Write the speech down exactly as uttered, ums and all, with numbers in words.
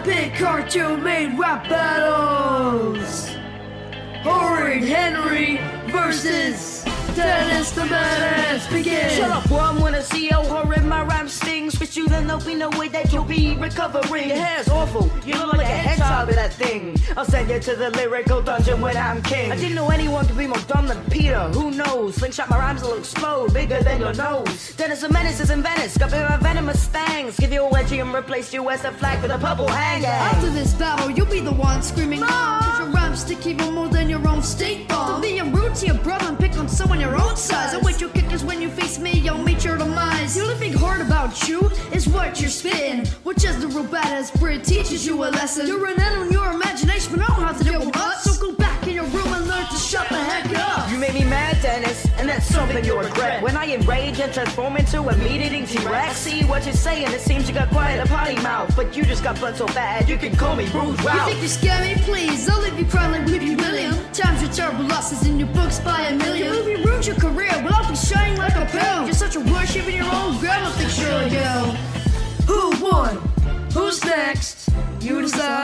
epic cartoon-made rap battles. Horrid Henry versus Menace the Menace. Begin. Shut up, boy, I'm gonna see how horrid my rhyme stings. With you, then there'll be no way that you'll be recovering. Your hair's awful, you look like a hedgehog with that thing. I'll send you to the lyrical dungeon when I'm king. I didn't know anyone could be more dumb than Peter, who knows? Slingshot my rhymes will explode, bigger than your nose. Menace the Menace is in Venice, got bit by venomous fangs. Give you a wedgie and replace you as a flag with a purple hang. After this battle, you'll be the one screaming, Mom! Cause your rhymes stick even more than your own state bomb. Don't be rude to your brother and pick on someone your own size. I'll wait your kickers when you face me, I'll meet your demise. The only thing hard about you is what you're spitting, which is the real badass Brit teaches you a lesson. You're an end on your imagination, but I don't have to deal with us. So go back in your room and learn to shut the heck up. You made me mad, Dennis, and that's something you'll regret. When I enrage and transform into a meat-eating T-Rex. See what you're saying, it seems you got quite a potty mouth, but you just got blood so bad, you can call me Rude Ralph. You think you scare me? Please, I'll leave you crying like Weepy William. Times your terrible losses in your books by a million. If you ruined your career, well I'll be shining like a pill. You're such a worship in your own grandma thinks you're a girl. Who won? Who's next? You decide.